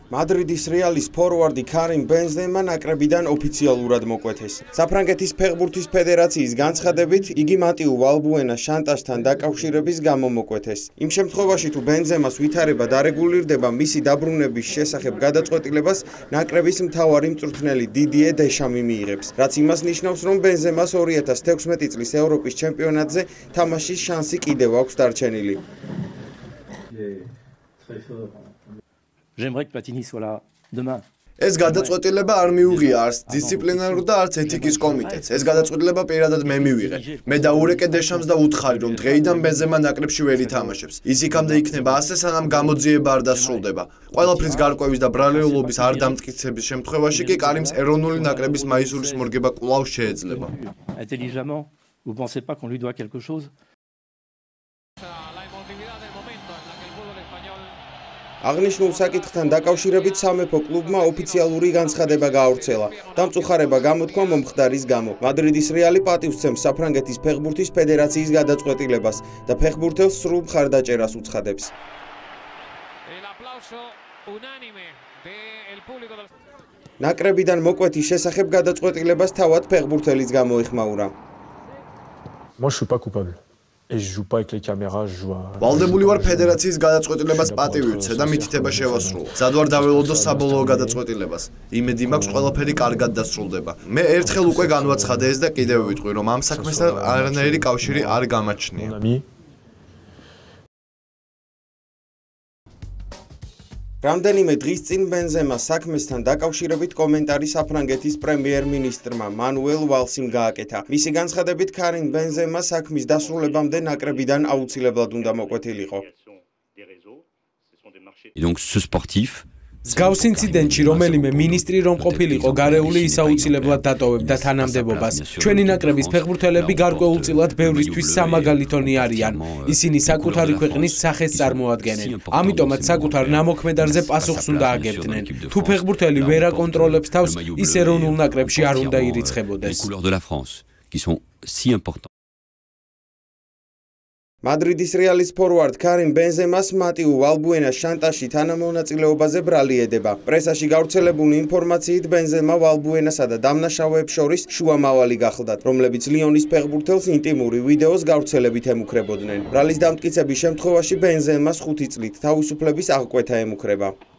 მადრიდის რეალის ფორვარდი კარიმ ბენზემა ნაკრებიდან ოფიციალურად მოკვეთეს. საფრანგეთის ფეხბურთის ფედერაციის განცხადებით, იგი მატიუ ვალბუენას შანტაჟთან დაკავშირების გამო მოკვეთეს. იმ შემთხვევაში, თუ ბენზემას ვითარება დარეგულირდება მისი დაბრუნების შესახებ გადაწყვეტილებას, ნაკრების მთავარი მწვრთნელი დიდიე დეშამი მიიღებს, რაც იმას ნიშნავს, რომ ბენზემას 2016 წლის ევროპის ჩემპიონატზე თამაშის შანსი კიდევ აქვს დარჩენილი. J'aimerais que Platini soit là demain. ეს გადაწყვეტილება არ მიუღია არც დისციპლინარულ და არც ეთიკის კომიტეტს. ეს გადაწყვეტილება პირადად მე მივიღე. მე დაურეკე დეშამს და უთხარი, რომ დღეიდან ბენზემა ნაკრებში ვერ ითამაშებს. ის იქამდე იქნება ასე, სანამ გამოძიება არ დასრულდება. ყველაფრის გარკვევის და ბრალეულობის არ დამტკიცების შემთხვევაში კი კარიმს ეროვნული ნაკრების მაისურის მორგება კვლავ შეეძლება. Intelligemment, vous pensez pas qu'on lui doit quelque chose? აღნიშნულ საკითხთან დაკავშირებით სამეფო კლუბმა ოფიციალური განცხადება გაავრცელა და მწუხარება გამოთქვა მომხდარის გამო. მადრიდის რეალი პატივს სცემს საფრანგეთის ფეხბურთის ფედერაციის გადაწყვეტილებას და ფეხბურთელს სრულ მხარდაჭერას უცხადებს. ნაკრებიდან მოკვეთის შესახებ გადაწყვეტილებას თავად ფეხბურთელის გამოეხმაურა. Moi je suis pas coupable. Et je joue pas avec les caméras, je joue à... ვალდებული ვარ ფედერაციის გადაწყვეტილებას პატივი ვცე და მითითება შევასრულო. სად ვარ დაველოდო საბოლოო გადაწყვეტილებას. იმედი მაქვს ყველაფერი კარგად დასრულდება. მე ერთხელ უკვე განვაცხადე ეს და კიდევ ვიტყვი, რომ ამ საქმესთან არანაირი კავშირი არ გამაჩნია. რამდენიმე დღის წინ ბენზემას საქმესთან დაკავშირებით კომენტარი საფრანგეთის პრემიერ-მინისტრმა მანუელ ვალსიმ გააკეთა. მისი განცხადებით, კარიმ ბენზემა საქმის დასრულებამდე ნაკრებიდან აუცილებლად უნდა მოკვეთილიყო. Et donc ce sportif მსგავს ინციდენტში რომელიმე მინისტრი რომ ყოფილიყო გარეული ის აუცილებლად დატოვებდა თანამდებობას. ჩვენი ნაკრების ფეხბურთელები გარკვეულწილად ბევრისთვის სამაგალითონი არიან. ისინი საკუთარი ქვეყნის სახეს წარმოადგენენ. ამიტომაც საკუთარ ნამოქმედარზე პასუხს უნდა აგებდნენ. თუ ფეხბურთელი ვერ აკონტროლებს თავს, ის ეროვნულ ნაკრებში არ უნდა ირიცხებოდეს. მადრიდის რეალის ფორვარდ კარიმ ბენზემას მატიუ ვალბუენას შანტაჟში თანამონაწილეობაზე ბრალი ედება. პრესაში გავრცელებული ინფორმაციით ბენზემა ვალბუენასა და დამნაშავეებს შორის შუამავალი გახლდათ, რომლებიც ლიონის ფეხბურთელს ინტიმური ვიდეოს გავრცელებით ემუქრებოდნენ. ბრალის დამტკიცების შემთხვევაში ბენზემას 5 წლით თავისუფლების აღკვეთა ემუქრება.